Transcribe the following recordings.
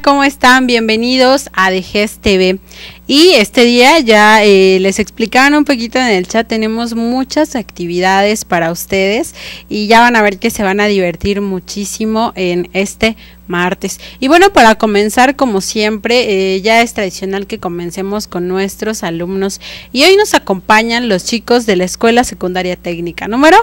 ¿Cómo están? Bienvenidos a Dejez TV. Y este día ya les explicaban un poquito en el chat, tenemos muchas actividades para ustedes y ya van a ver que se van a divertir muchísimo en este martes. Y bueno, para comenzar, como siempre, ya es tradicional que comencemos con nuestros alumnos y hoy nos acompañan los chicos de la Escuela Secundaria Técnica, número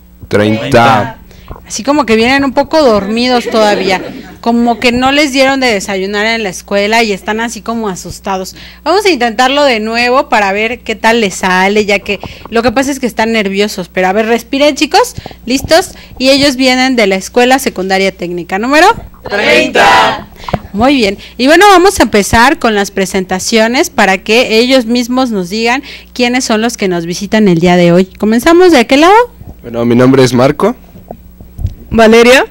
30. Así como que vienen un poco dormidos todavía, como que no les dieron de desayunar en la escuela y están así como asustados. Vamos a intentarlo de nuevo para ver qué tal les sale, ya que lo que pasa es que están nerviosos, pero a ver, respiren chicos, ¿listos? Y ellos vienen de la Escuela Secundaria Técnica, número 30. Muy bien, y bueno, vamos a empezar con las presentaciones para que ellos mismos nos digan quiénes son los que nos visitan el día de hoy. ¿Comenzamos de aquel lado? Bueno, mi nombre es Marco. Valeria,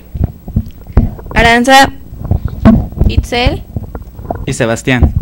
Aranza, Itzel y Sebastián.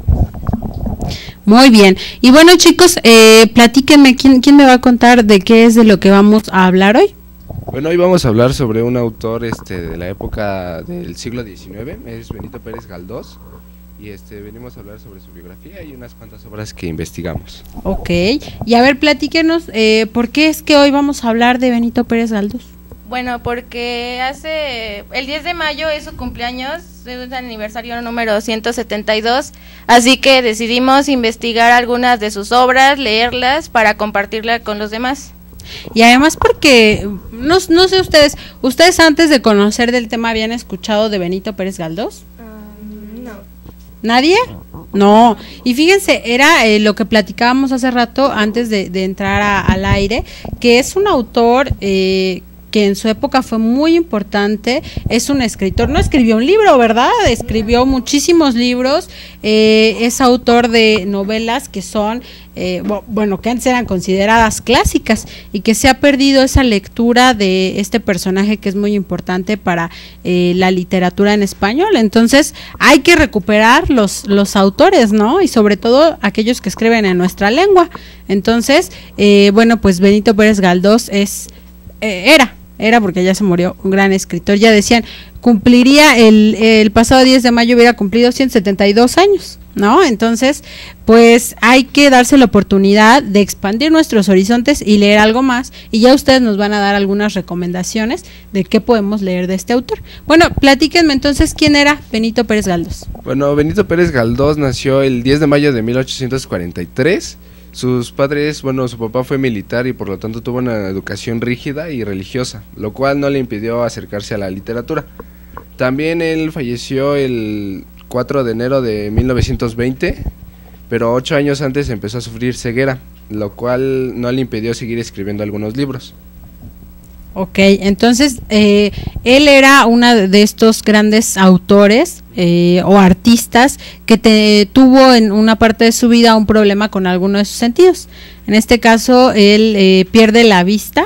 Muy bien, y bueno chicos, platíquenme, ¿quién me va a contar de qué es de lo que vamos a hablar hoy? Bueno, hoy vamos a hablar sobre un autor de la época del siglo XIX, es Benito Pérez Galdós, y venimos a hablar sobre su biografía y unas cuantas obras que investigamos. Ok, y a ver, platíquenos, ¿por qué es que hoy vamos a hablar de Benito Pérez Galdós? Bueno, porque el 10 de mayo es su cumpleaños, es el aniversario número 172, así que decidimos investigar algunas de sus obras, leerlas para compartirlas con los demás. Y además porque, no sé ¿ustedes antes de conocer del tema habían escuchado de Benito Pérez Galdós? No. ¿Nadie? No, y fíjense, era lo que platicábamos hace rato antes de entrar al aire, que es un autor que en su época fue muy importante, es un escritor, no escribió un libro, ¿verdad? Escribió muchísimos libros, es autor de novelas que son, bueno, que antes eran consideradas clásicas y que se ha perdido esa lectura de este personaje que es muy importante para la literatura en español. Entonces hay que recuperar los autores, ¿no? Y sobre todo aquellos que escriben en nuestra lengua. Entonces, bueno, pues Benito Pérez Galdós era porque ya se murió, un gran escritor. Ya decían, cumpliría el pasado 10 de mayo, hubiera cumplido 172 años, ¿no? Entonces, pues hay que darse la oportunidad de expandir nuestros horizontes y leer algo más, y ya ustedes nos van a dar algunas recomendaciones de qué podemos leer de este autor. Bueno, platíquenme entonces, ¿quién era Benito Pérez Galdós? Bueno, Benito Pérez Galdós nació el 10 de mayo de 1843. Sus padres, bueno, su papá fue militar y por lo tanto tuvo una educación rígida y religiosa, lo cual no le impidió acercarse a la literatura. También él falleció el 4 de enero de 1920, pero 8 años antes empezó a sufrir ceguera, lo cual no le impidió seguir escribiendo algunos libros. Ok, entonces él era uno de estos grandes autores o artistas que tuvo en una parte de su vida un problema con alguno de sus sentidos. En este caso él pierde la vista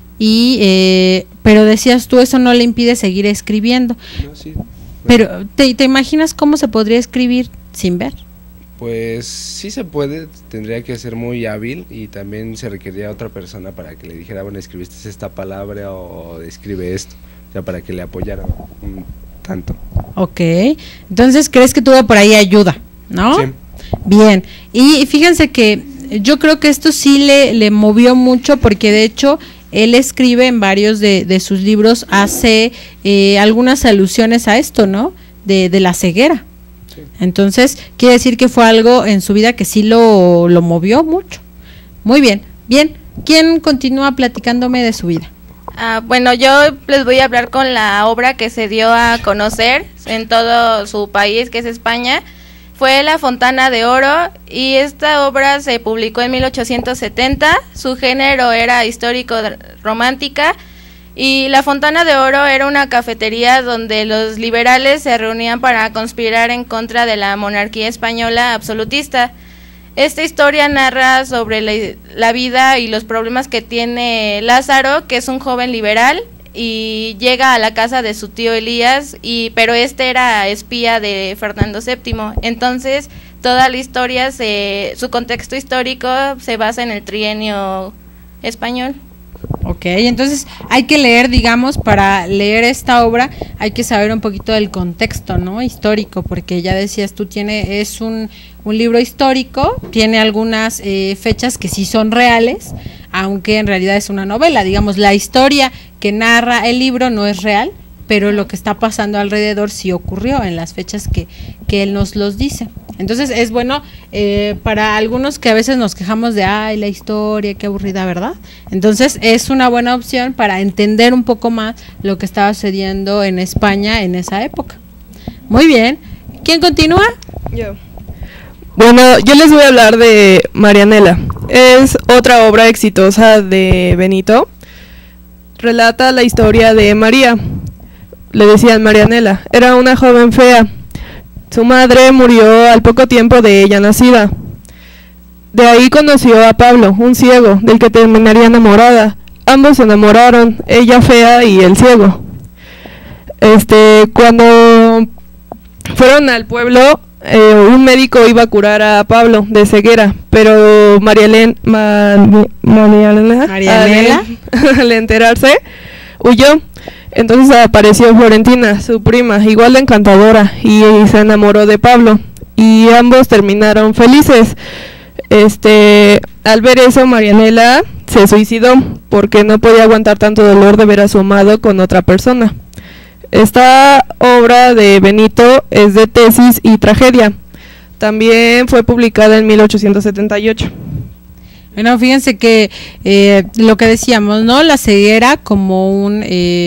pero decías tú, eso no le impide seguir escribiendo. No, sí. Pero ¿te imaginas cómo se podría escribir sin ver? Pues sí se puede, tendría que ser muy hábil y también se requería otra persona para que le dijera, bueno, escribiste esta palabra o escribe esto, o sea, para que le apoyara tanto. Ok, entonces crees que tuvo por ahí ayuda, ¿no? Sí. Bien, y fíjense que yo creo que esto sí le movió mucho porque de hecho él escribe en varios de sus libros, hace algunas alusiones a esto, ¿no? De la ceguera. Sí. Entonces, quiere decir que fue algo en su vida que sí lo movió mucho. Muy bien, bien. ¿Quién continúa platicándome de su vida? Bueno, yo les voy a hablar con la obra que se dio a conocer en todo su país, que es España. Fue La Fontana de Oro, y esta obra se publicó en 1870. Su género era histórico romántica. Y La Fontana de Oro era una cafetería donde los liberales se reunían para conspirar en contra de la monarquía española absolutista. Esta historia narra sobre la vida y los problemas que tiene Lázaro, que es un joven liberal, y llega a la casa de su tío Elías, pero este era espía de Fernando VII. Entonces, toda la historia, su contexto histórico se basa en el trienio español. Ok, Ok, entonces hay que leer, digamos, para leer esta obra hay que saber un poquito del contexto, ¿no? Histórico, porque ya decías tú, es un libro histórico, tiene algunas fechas que sí son reales, aunque en realidad es una novela, digamos, la historia que narra el libro no es real, pero lo que está pasando alrededor sí ocurrió en las fechas que él nos los dice. Entonces es bueno para algunos que a veces nos quejamos de, ay, la historia, qué aburrida, ¿verdad? Entonces es una buena opción para entender un poco más lo que estaba sucediendo en España en esa época. Muy bien. ¿Quién continúa? Yo. Bueno, yo les voy a hablar de Marianela. Es otra obra exitosa de Benito. Relata la historia de María. Le decían Marianela. Era una joven fea. Su madre murió al poco tiempo de ella nacida. De ahí conoció a Pablo, un ciego, del que terminaría enamorada. Ambos se enamoraron, ella fea y el ciego. Cuando fueron al pueblo, un médico iba a curar a Pablo de ceguera, pero Marianela, al enterarse, huyó. Entonces apareció Florentina, su prima, igual de encantadora, y se enamoró de Pablo, y ambos terminaron felices. Al ver eso, Marianela se suicidó, porque no podía aguantar tanto dolor de ver a su amado con otra persona. Esta obra de Benito es de tesis y tragedia. También fue publicada en 1878. Bueno, fíjense que lo que decíamos, ¿no? La ceguera como un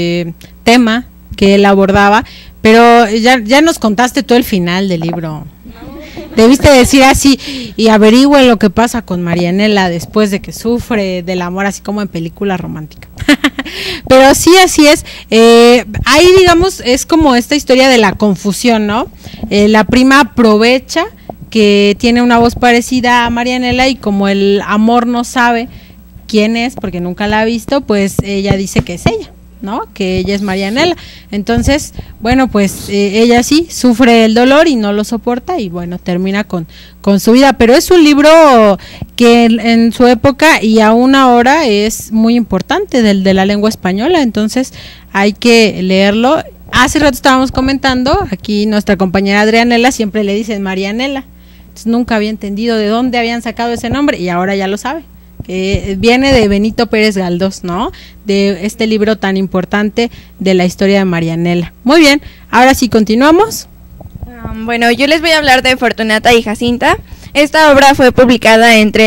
tema que él abordaba, pero ya nos contaste todo el final del libro. Debiste decir así, y averigüen lo que pasa con Marianela después de que sufre del amor, así como en película romántica. Pero sí, así es. Ahí, digamos, es como esta historia de la confusión, ¿no? La prima aprovecha que tiene una voz parecida a Marianela y como el amor no sabe quién es porque nunca la ha visto, pues ella dice que es ella, ¿no? Que ella es Marianela. Entonces, bueno, pues ella sí sufre el dolor y no lo soporta y bueno, termina con su vida, pero es un libro que en su época y aún ahora es muy importante de la lengua española, entonces hay que leerlo. Hace rato estábamos comentando, aquí nuestra compañera Adrianela siempre le dicen Marianela. Nunca había entendido de dónde habían sacado ese nombre y ahora ya lo sabe. Viene de Benito Pérez Galdós, ¿no? De este libro tan importante de la historia de Marianela. Muy bien, ahora sí continuamos. Bueno, yo les voy a hablar de Fortunata y Jacinta. Esta obra fue publicada entre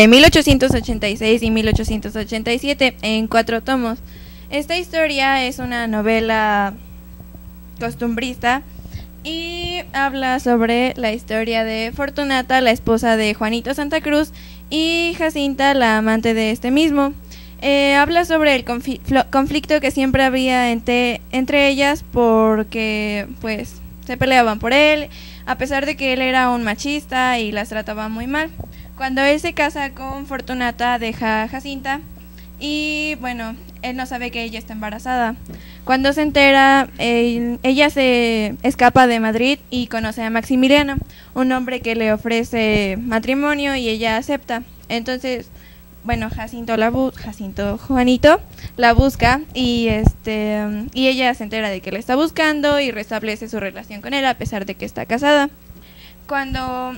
1886 y 1887 en 4 tomos. Esta historia es una novela costumbrista y habla sobre la historia de Fortunata, la esposa de Juanito Santa Cruz, y Jacinta, la amante de este mismo. Habla sobre el conflicto que siempre había entre ellas porque pues se peleaban por él, a pesar de que él era un machista y las trataba muy mal. Cuando él se casa con Fortunata, deja a Jacinta y bueno, él no sabe que ella está embarazada. Cuando se entera, ella se escapa de Madrid y conoce a Maximiliano, un hombre que le ofrece matrimonio y ella acepta. Entonces, bueno, Juanito la busca y ella se entera de que le está buscando y restablece su relación con él a pesar de que está casada. Cuando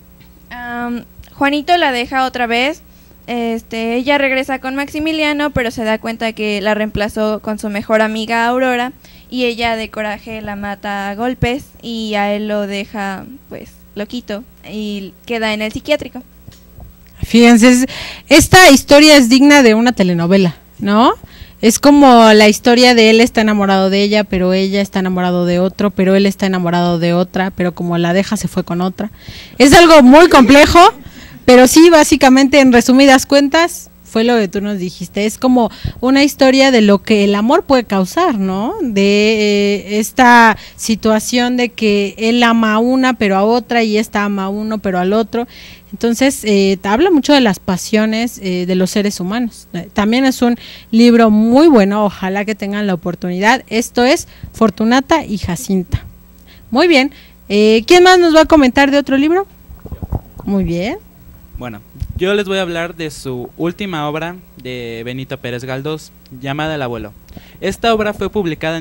Juanito la deja otra vez, ella regresa con Maximiliano, pero se da cuenta que la reemplazó con su mejor amiga Aurora y ella de coraje la mata a golpes y a él lo deja pues loquito y queda en el psiquiátrico. Fíjense, esta historia es digna de una telenovela, ¿no? Es como la historia de él está enamorado de ella, pero ella está enamorado de otro, pero él está enamorado de otra, pero como la deja se fue con otra. Es algo muy complejo, pero sí, básicamente en resumidas cuentas fue lo que tú nos dijiste, es como una historia de lo que el amor puede causar, ¿no? De esta situación de que él ama a una pero a otra y esta ama a uno pero al otro. Entonces habla mucho de las pasiones de los seres humanos. También es un libro muy bueno, ojalá que tengan la oportunidad. Esto es Fortunata y Jacinta. Muy bien, ¿quién más nos va a comentar de otro libro? Muy bien. Bueno, yo les voy a hablar de su última obra de Benito Pérez Galdós, llamada El Abuelo. Esta obra fue publicada en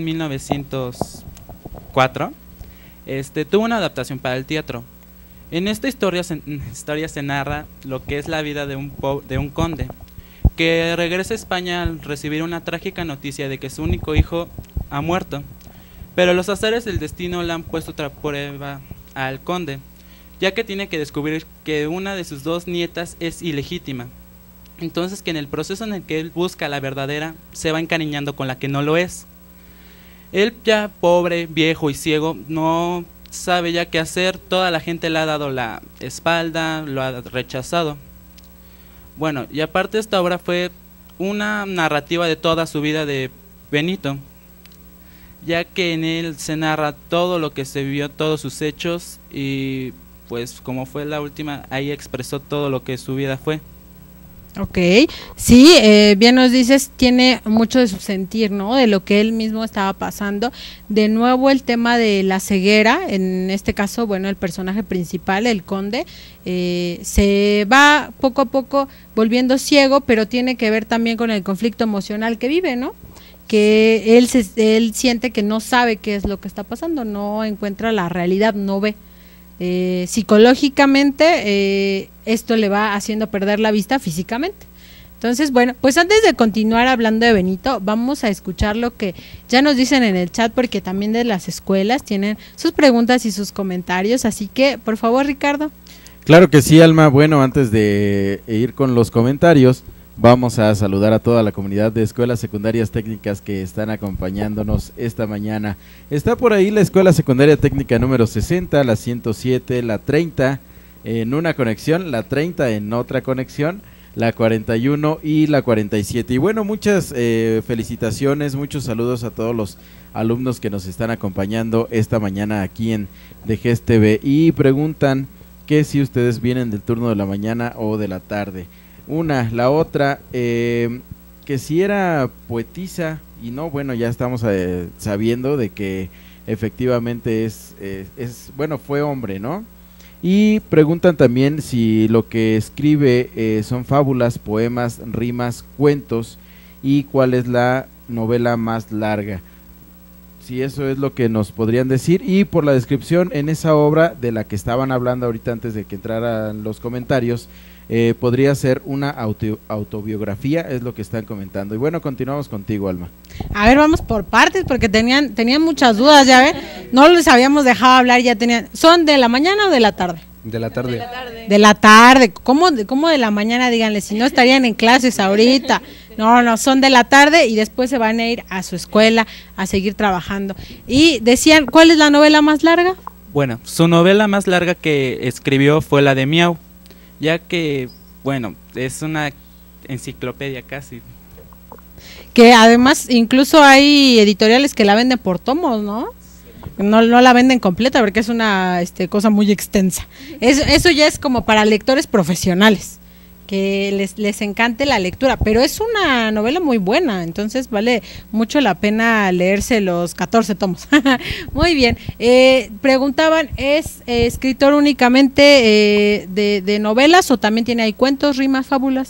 1904. Tuvo una adaptación para el teatro. En esta historia se narra lo que es la vida de un conde que regresa a España al recibir una trágica noticia de que su único hijo ha muerto. Pero los azares del destino le han puesto otra prueba al conde, ya que tiene que descubrir que una de sus 2 nietas es ilegítima. Entonces, que en el proceso en el que él busca la verdadera, se va encariñando con la que no lo es. Él, ya pobre, viejo y ciego, no sabe ya qué hacer. Toda la gente le ha dado la espalda, lo ha rechazado. Bueno, y aparte esta obra fue una narrativa de toda su vida de Benito, ya que en él se narra todo lo que se vivió, todos sus hechos, y pues como fue la última, ahí expresó todo lo que su vida fue. Ok, sí, bien nos dices, tiene mucho de su sentir, ¿no? De lo que él mismo estaba pasando. De nuevo el tema de la ceguera, en este caso, bueno, el personaje principal, el conde, se va poco a poco volviendo ciego, pero tiene que ver también con el conflicto emocional que vive, ¿no? Que él siente que no sabe qué es lo que está pasando, no encuentra la realidad, no ve. Psicológicamente esto le va haciendo perder la vista físicamente. Entonces, bueno, pues antes de continuar hablando de Benito, vamos a escuchar lo que ya nos dicen en el chat, porque también de las escuelas tienen sus preguntas y sus comentarios, así que por favor, Ricardo. Claro que sí, Alma. Bueno, antes de ir con los comentarios, vamos a saludar a toda la comunidad de escuelas secundarias técnicas que están acompañándonos esta mañana. Está por ahí la Escuela Secundaria Técnica número 60, la 107, la 30 en una conexión, la 30 en otra conexión, la 41 y la 47. Y bueno, muchas felicitaciones, muchos saludos a todos los alumnos que nos están acompañando esta mañana aquí en DGES TV y preguntan que si ustedes vienen del turno de la mañana o de la tarde. La otra, que si era poetisa, y no, bueno, ya estamos sabiendo de que efectivamente bueno, fue hombre, ¿no? Y preguntan también si lo que escribe son fábulas, poemas, rimas, cuentos, y cuál es la novela más larga. Si eso es lo que nos podrían decir, y por la descripción en esa obra de la que estaban hablando ahorita antes de que entraran los comentarios, podría ser una autobiografía, es lo que están comentando. Y bueno, continuamos contigo, Alma. A ver, vamos por partes, porque tenían muchas dudas, ya ven, no les habíamos dejado hablar, ya tenían. ¿Son de la mañana o de la tarde? De la tarde. De la tarde. ¿Cómo de la mañana? Díganle, si no estarían en clases ahorita. No, son de la tarde y después se van a ir a su escuela a seguir trabajando. Y decían, ¿cuál es la novela más larga? Bueno, su novela más larga que escribió fue la de Miau, ya que, bueno, es una enciclopedia casi. Que además incluso hay editoriales que la venden por tomos, ¿no? No la venden completa porque es una cosa muy extensa. Eso ya es como para lectores profesionales, que les encante la lectura, pero es una novela muy buena, entonces vale mucho la pena leerse los 14 tomos. Muy bien, preguntaban, ¿es escritor únicamente de novelas o también tiene ahí cuentos, rimas, fábulas?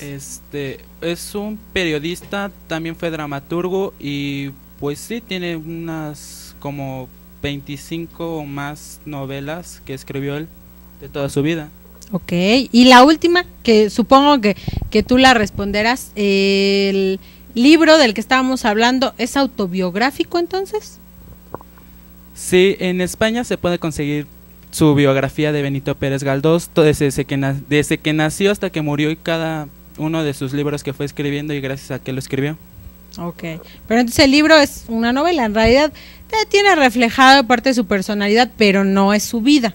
Es un periodista, también fue dramaturgo y pues sí, tiene unas como 25 o más novelas que escribió él de toda su vida. Ok, y la última, que supongo que tú la responderás, el libro del que estábamos hablando, ¿es autobiográfico entonces? Sí, en España se puede conseguir su biografía de Benito Pérez Galdós, desde que nació hasta que murió, y cada uno de sus libros que fue escribiendo y gracias a que lo escribió. Ok, pero entonces el libro es una novela, en realidad tiene reflejado parte de su personalidad, pero no es su vida.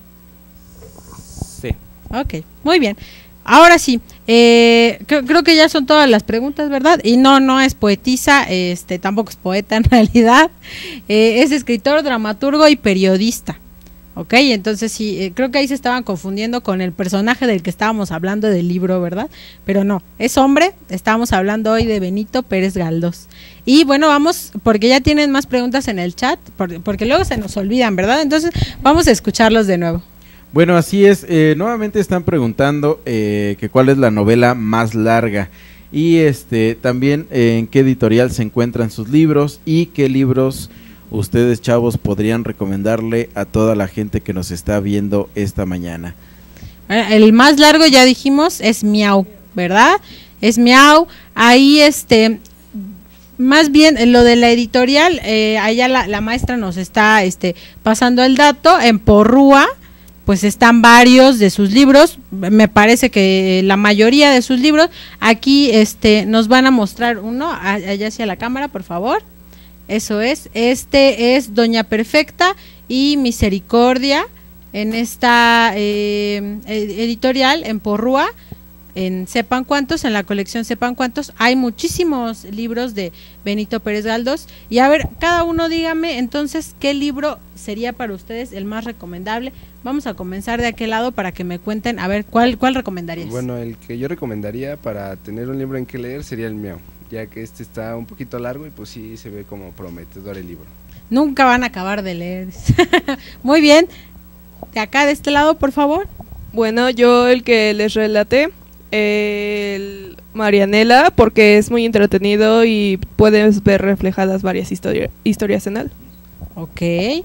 Sí. Ok, muy bien. Ahora sí, creo que ya son todas las preguntas, ¿verdad? Y no es poetisa, tampoco es poeta en realidad, es escritor, dramaturgo y periodista. Ok, entonces sí, creo que ahí se estaban confundiendo con el personaje del que estábamos hablando del libro, ¿verdad? Pero no, es hombre, estábamos hablando hoy de Benito Pérez Galdós. Y bueno, vamos, porque ya tienen más preguntas en el chat, porque luego se nos olvidan, ¿verdad? Entonces vamos a escucharlos de nuevo. Bueno, así es. Nuevamente están preguntando que cuál es la novela más larga y también en qué editorial se encuentran sus libros y qué libros ustedes, chavos, podrían recomendarle a toda la gente que nos está viendo esta mañana. El más largo, ya dijimos, es Miau, ¿verdad? Es Miau. Ahí más bien lo de la editorial, allá la maestra nos está pasando el dato. En Porrúa pues están varios de sus libros, me parece que la mayoría de sus libros. Aquí nos van a mostrar uno, allá hacia la cámara, por favor. Eso es, es Doña Perfecta y Misericordia, en esta editorial en Porrúa, en Sepan Cuántos, en la colección Sepan Cuántos. Hay muchísimos libros de Benito Pérez Galdós. Y a ver, cada uno dígame entonces qué libro sería para ustedes el más recomendable. Vamos a comenzar de aquel lado para que me cuenten, a ver, ¿cuál recomendarías? Bueno, el que yo recomendaría para tener un libro en que leer sería el Miau, ya que está un poquito largo y pues sí se ve como prometedor el libro. Nunca van a acabar de leer. Muy bien. De acá, de este lado, por favor. Bueno, yo el que les relaté, el Marianela, porque es muy entretenido y puedes ver reflejadas varias historias en él. Ok.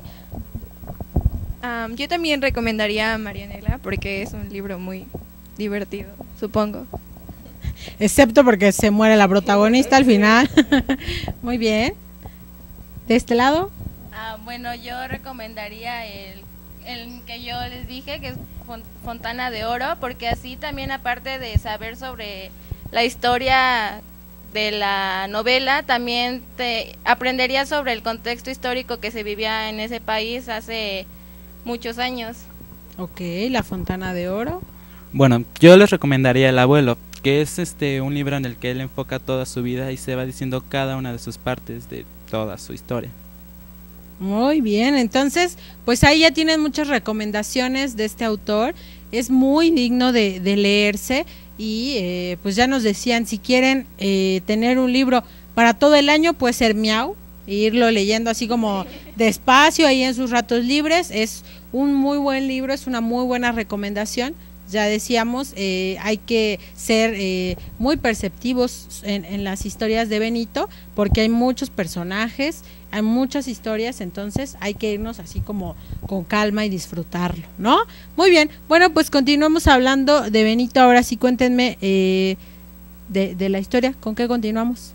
Yo también recomendaría a Marianela porque es un libro muy divertido, supongo. Excepto porque se muere la protagonista al final. Muy bien. ¿De este lado? Bueno, yo recomendaría el que yo les dije, que es Fontana de Oro, porque así también, aparte de saber sobre la historia de la novela, también te aprenderías sobre el contexto histórico que se vivía en ese país hace muchos años. Ok, La Fontana de Oro. Bueno, yo les recomendaría El Abuelo, que es un libro en el que él enfoca toda su vida y se va diciendo cada una de sus partes de toda su historia. Muy bien, entonces, pues ahí ya tienen muchas recomendaciones de este autor. Es muy digno de leerse y pues ya nos decían, si quieren tener un libro para todo el año, puede ser Miau, e irlo leyendo así como despacio ahí en sus ratos libres. Es un muy buen libro, es una muy buena recomendación. Ya decíamos, hay que ser muy perceptivos en las historias de Benito, porque hay muchos personajes, hay muchas historias, entonces hay que irnos así como con calma y disfrutarlo, ¿no? Muy bien, bueno, pues continuamos hablando de Benito. Ahora sí, cuéntenme de la historia. ¿Con qué continuamos?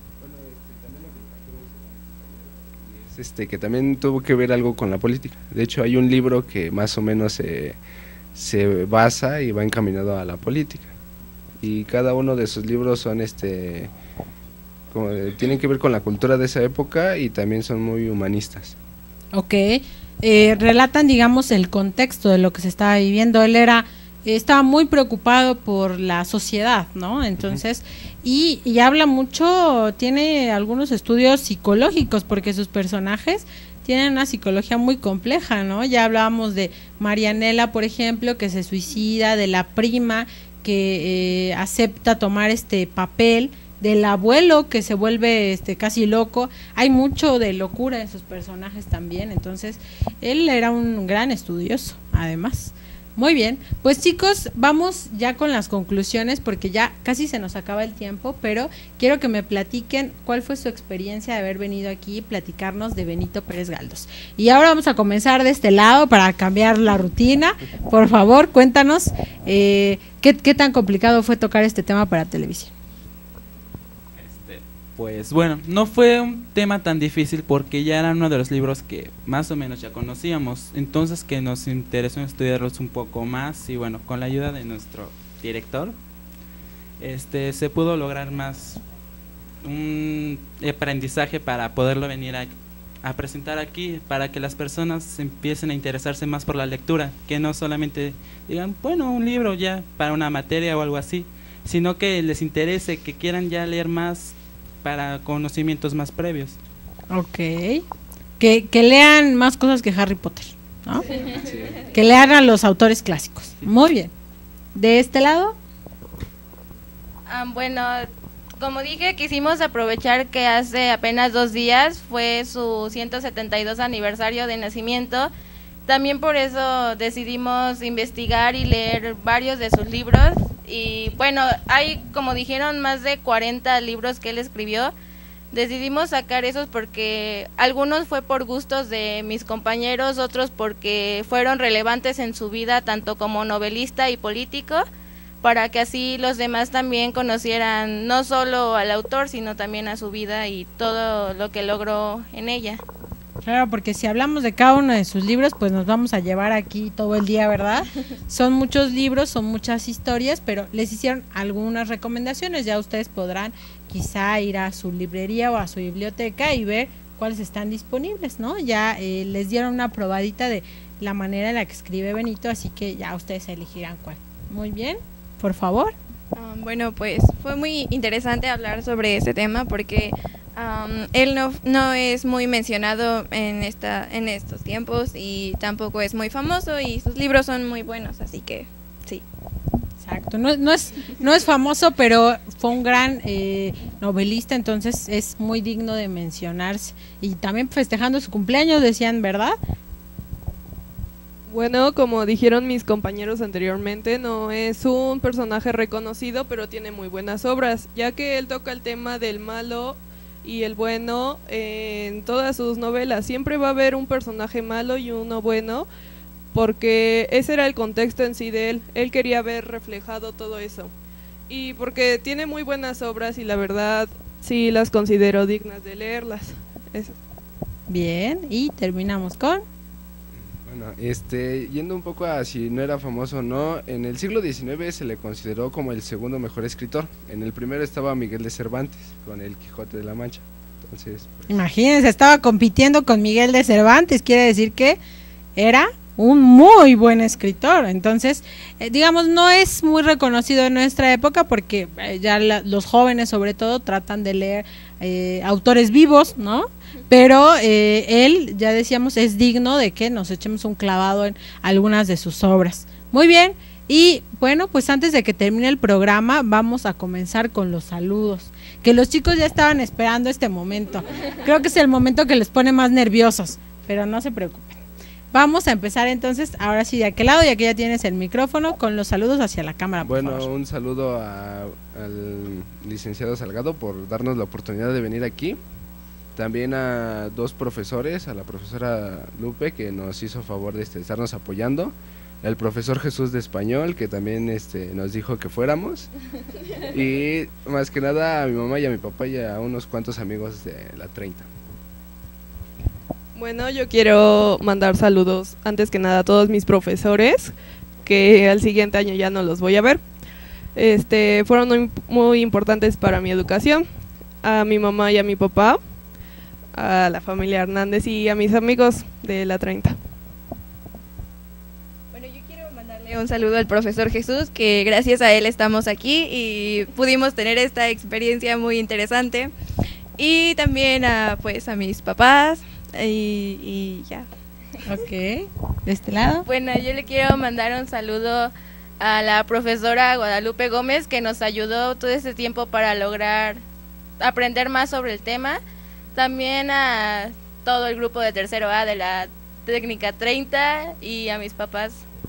Que también tuvo que ver algo con la política. De hecho, hay un libro que más o menos se basa y va encaminado a la política, y cada uno de sus libros son como tienen que ver con la cultura de esa época y también son muy humanistas. Ok, relatan, digamos, el contexto de lo que se estaba viviendo. Él estaba muy preocupado por la sociedad, ¿no? Entonces, y habla mucho, tiene algunos estudios psicológicos, porque sus personajes tienen una psicología muy compleja, ¿no? Ya hablábamos de Marianela, por ejemplo, que se suicida, de la prima que acepta tomar este papel, del abuelo que se vuelve casi loco. Hay mucho de locura en sus personajes también, entonces él era un gran estudioso, además. Muy bien, pues chicos, vamos ya con las conclusiones porque ya casi se nos acaba el tiempo, pero quiero que me platiquen cuál fue su experiencia de haber venido aquí y platicarnos de Benito Pérez Galdós. Y ahora vamos a comenzar de este lado para cambiar la rutina. Por favor, cuéntanos qué tan complicado fue tocar este tema para televisión. Pues bueno, no fue un tema tan difícil porque ya era uno de los libros que más o menos ya conocíamos, entonces que nos interesó estudiarlos un poco más y bueno, con la ayuda de nuestro director, se pudo lograr más un aprendizaje para poderlo venir a presentar aquí, para que las personas empiecen a interesarse más por la lectura, que no solamente digan, bueno, un libro ya para una materia o algo así, sino que les interese, que quieran ya leer más para conocimientos más previos. Ok, que lean más cosas que Harry Potter, ¿no? Sí. Que lean a los autores clásicos. Muy bien. ¿De este lado? Bueno, como dije, quisimos aprovechar que hace apenas 2 días fue su 172 aniversario de nacimiento También por eso decidimos investigar y leer varios de sus libros. Y bueno, hay, como dijeron, más de 40 libros que él escribió. Decidimos sacar esos porque algunos fue por gustos de mis compañeros, otros porque fueron relevantes en su vida, tanto como novelista y político, para que así los demás también conocieran no solo al autor, sino también a su vida y todo lo que logró en ella. Claro, porque si hablamos de cada uno de sus libros, pues nos vamos a llevar aquí todo el día, ¿verdad? Son muchos libros, son muchas historias, pero les hicieron algunas recomendaciones. Ya ustedes podrán quizá ir a su librería o a su biblioteca y ver cuáles están disponibles, ¿no? Ya les dieron una probadita de la manera en la que escribe Benito, así que ya ustedes elegirán cuál. Muy bien, por favor. Bueno, pues fue muy interesante hablar sobre este tema porque él no es muy mencionado en estos tiempos y tampoco es muy famoso y sus libros son muy buenos, así que sí. Exacto, no es famoso, pero fue un gran novelista, entonces es muy digno de mencionarse. Y también festejando su cumpleaños, decían, ¿verdad? Bueno, como dijeron mis compañeros anteriormente, no es un personaje reconocido, pero tiene muy buenas obras, ya que él toca el tema del malo y el bueno en todas sus novelas. Siempre va a haber un personaje malo y uno bueno, porque ese era el contexto en sí de él. Él quería ver reflejado todo eso. Y porque tiene muy buenas obras y la verdad sí las considero dignas de leerlas. Eso. Bien, y terminamos con... Bueno, yendo un poco a si no era famoso o no, en el siglo XIX se le consideró como el segundo mejor escritor. En el primero estaba Miguel de Cervantes, con el Quijote de la Mancha. Entonces, pues... Imagínense, estaba compitiendo con Miguel de Cervantes, quiere decir que era un muy buen escritor. Entonces, digamos, no es muy reconocido en nuestra época porque ya los jóvenes sobre todo tratan de leer autores vivos, ¿no? Pero él, ya decíamos, es digno de que nos echemos un clavado en algunas de sus obras. Muy bien, y bueno, pues antes de que termine el programa vamos a comenzar con los saludos, que los chicos ya estaban esperando este momento. Creo que es el momento que les pone más nerviosos, pero no se preocupen. Vamos a empezar entonces, ahora sí de aquel lado, ya que ya tienes el micrófono, con los saludos hacia la cámara, por favor. Un saludo al licenciado Salgado por darnos la oportunidad de venir aquí. También a dos profesores, a la profesora Lupe, que nos hizo favor de estarnos apoyando, el profesor Jesús de Español, que también nos dijo que fuéramos, y más que nada a mi mamá y a mi papá y a unos cuantos amigos de la 30. Bueno, yo quiero mandar saludos antes que nada a todos mis profesores, que al siguiente año ya no los voy a ver. Fueron muy importantes para mi educación, a mi mamá y a mi papá, a la familia Hernández y a mis amigos de la 30. Bueno, yo quiero mandarle un saludo al profesor Jesús, que gracias a él estamos aquí y pudimos tener esta experiencia muy interesante. Y también a mis papás y ya. Ok, ¿de este lado? Bueno, yo le quiero mandar un saludo a la profesora Guadalupe Gómez, que nos ayudó todo este tiempo para lograr aprender más sobre el tema. También a todo el grupo de tercero A de la técnica 30 y a mis papás.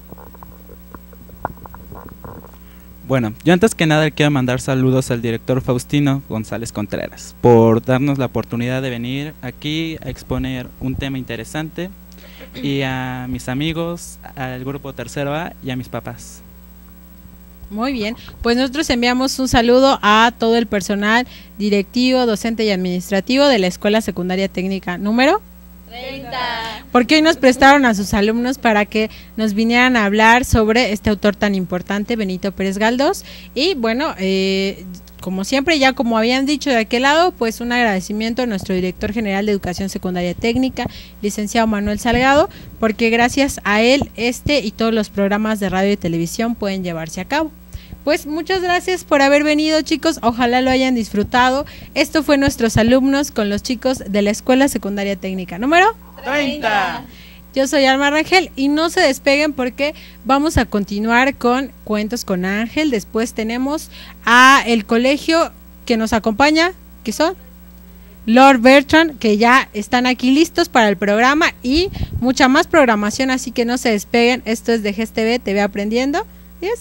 Bueno, yo antes que nada quiero mandar saludos al director Faustino González Contreras por darnos la oportunidad de venir aquí a exponer un tema interesante, y a mis amigos, al grupo tercero A y a mis papás. Muy bien, pues nosotros enviamos un saludo a todo el personal directivo, docente y administrativo de la Escuela Secundaria Técnica número 30. Porque hoy nos prestaron a sus alumnos para que nos vinieran a hablar sobre este autor tan importante, Benito Pérez Galdós. Y bueno, como siempre, ya como habían dicho de aquel lado, pues un agradecimiento a nuestro director general de Educación Secundaria Técnica, licenciado Manuel Salgado, porque gracias a él y todos los programas de radio y televisión pueden llevarse a cabo. Pues muchas gracias por haber venido, chicos, ojalá lo hayan disfrutado. Esto fue nuestros alumnos con los chicos de la Escuela Secundaria Técnica número 30. Yo soy Alma Rangel y no se despeguen porque vamos a continuar con Cuentos con Ángel. Después tenemos a el colegio que nos acompaña, ¿qué son? Lord Bertrand, que ya están aquí listos para el programa y mucha más programación, así que no se despeguen. Esto es de GES TV, TV Aprendiendo. Yes.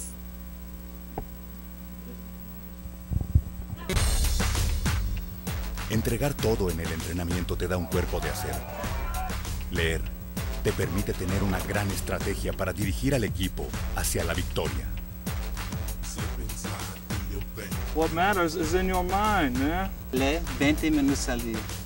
Entregar todo en el entrenamiento te da un cuerpo de acero. Leer te permite tener una gran estrategia para dirigir al equipo hacia la victoria. What matters is in your mind, man. Lee 20 minutos al día.